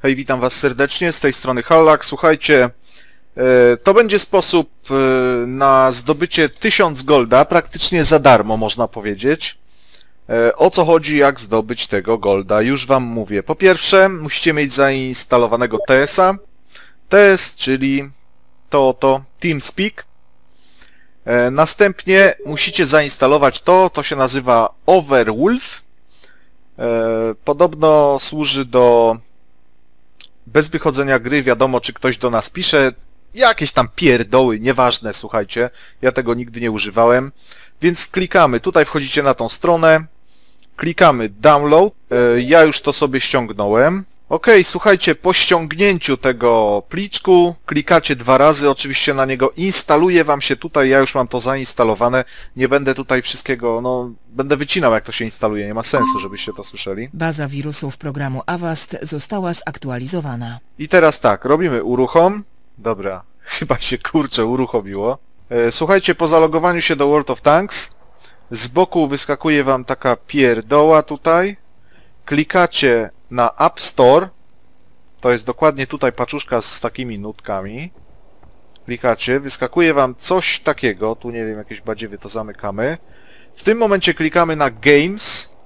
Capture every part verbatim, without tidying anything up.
Hej, witam was serdecznie, z tej strony Hallak. Słuchajcie, to będzie sposób na zdobycie tysiąc golda, praktycznie za darmo można powiedzieć. O co chodzi, jak zdobyć tego golda? Już wam mówię. Po pierwsze, musicie mieć zainstalowanego T S a. T S, czyli to oto TeamSpeak. Następnie musicie zainstalować to, to się nazywa Overwolf. Podobno służy do bez wychodzenia gry, wiadomo czy ktoś do nas pisze, jakieś tam pierdoły, nieważne, słuchajcie, ja tego nigdy nie używałem, więc klikamy, tutaj wchodzicie na tą stronę, klikamy download, ja już to sobie ściągnąłem. Ok, słuchajcie, po ściągnięciu tego pliczku klikacie dwa razy, oczywiście na niego instaluje wam się tutaj, ja już mam to zainstalowane, nie będę tutaj wszystkiego, no będę wycinał jak to się instaluje, nie ma sensu, żebyście to słyszeli. Baza wirusów programu Avast została zaktualizowana. I teraz tak, robimy uruchom, dobra, chyba się kurczę uruchomiło. Słuchajcie, po zalogowaniu się do World of Tanks, z boku wyskakuje wam taka pierdoła tutaj, klikacie na App Store, to jest dokładnie tutaj paczuszka z takimi nutkami, klikacie, wyskakuje wam coś takiego, tu nie wiem, jakieś badziewie, to zamykamy. W tym momencie klikamy na Games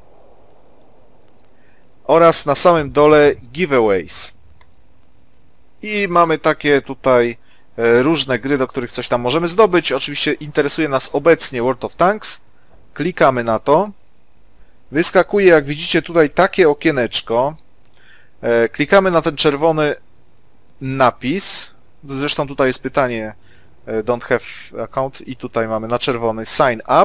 oraz na samym dole Giveaways. I mamy takie tutaj różne gry, do których coś tam możemy zdobyć. Oczywiście interesuje nas obecnie World of Tanks. Klikamy na to. Wyskakuje, jak widzicie, tutaj takie okieneczko. Klikamy na ten czerwony napis. Zresztą tutaj jest pytanie don't have account i tutaj mamy na czerwony sign up.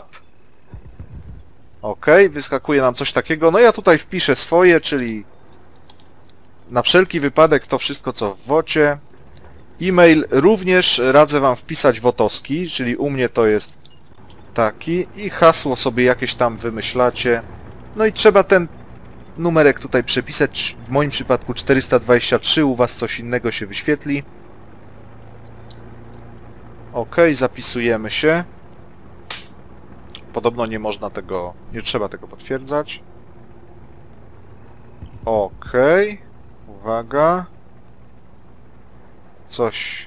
Ok, wyskakuje nam coś takiego. No ja tutaj wpiszę swoje, czyli na wszelki wypadek to wszystko co w wocie. E-mail również radzę wam wpisać wotowski, czyli u mnie to jest taki i hasło sobie jakieś tam wymyślacie. No i trzeba ten numerek tutaj przepisać, w moim przypadku czterysta dwadzieścia trzy, u was coś innego się wyświetli. Ok, zapisujemy się. Podobno nie można tego, nie trzeba tego potwierdzać. Ok, uwaga. Coś.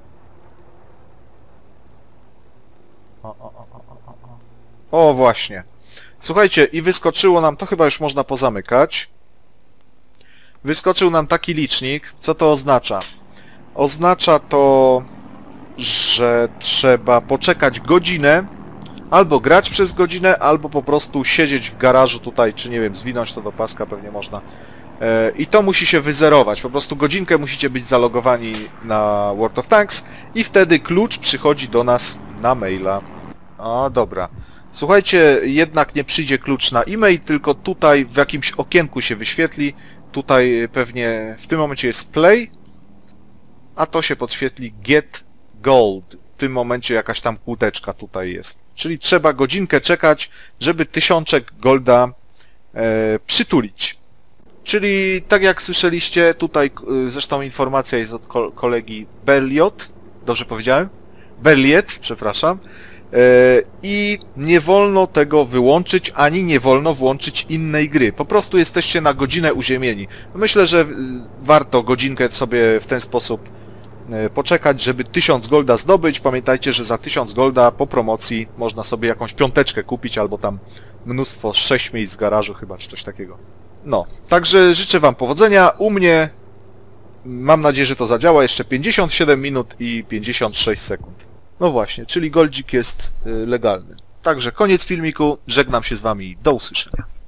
O, o, o, o, o. O, właśnie. Słuchajcie, i wyskoczyło nam, to chyba już można pozamykać. Wyskoczył nam taki licznik. Co to oznacza? Oznacza to, że trzeba poczekać godzinę, albo grać przez godzinę, albo po prostu siedzieć w garażu tutaj, czy nie wiem, zwinąć to do paska, pewnie można. I to musi się wyzerować. Po prostu godzinkę musicie być zalogowani na World of Tanks i wtedy klucz przychodzi do nas na maila. O, dobra. Słuchajcie, jednak nie przyjdzie klucz na e-mail, tylko tutaj w jakimś okienku się wyświetli. Tutaj pewnie w tym momencie jest play, a to się podświetli get gold. W tym momencie jakaś tam kłódeczka tutaj jest. Czyli trzeba godzinkę czekać, żeby tysiączek golda e, przytulić. Czyli tak jak słyszeliście, tutaj zresztą informacja jest od kolegi Berliot, dobrze powiedziałem? Berliet, przepraszam. I nie wolno tego wyłączyć, ani nie wolno włączyć innej gry. Po prostu jesteście na godzinę uziemieni. Myślę, że warto godzinkę sobie w ten sposób poczekać, żeby tysiąc golda zdobyć. Pamiętajcie, że za tysiąc golda po promocji można sobie jakąś piąteczkę kupić, albo tam mnóstwo, sześć miejsc w garażu chyba, czy coś takiego. No, także życzę wam powodzenia. U mnie mam nadzieję, że to zadziała. Jeszcze pięćdziesiąt siedem minut i pięćdziesiąt sześć sekund. No właśnie, czyli goldzik jest legalny. Także koniec filmiku. Żegnam się z wami. Do usłyszenia.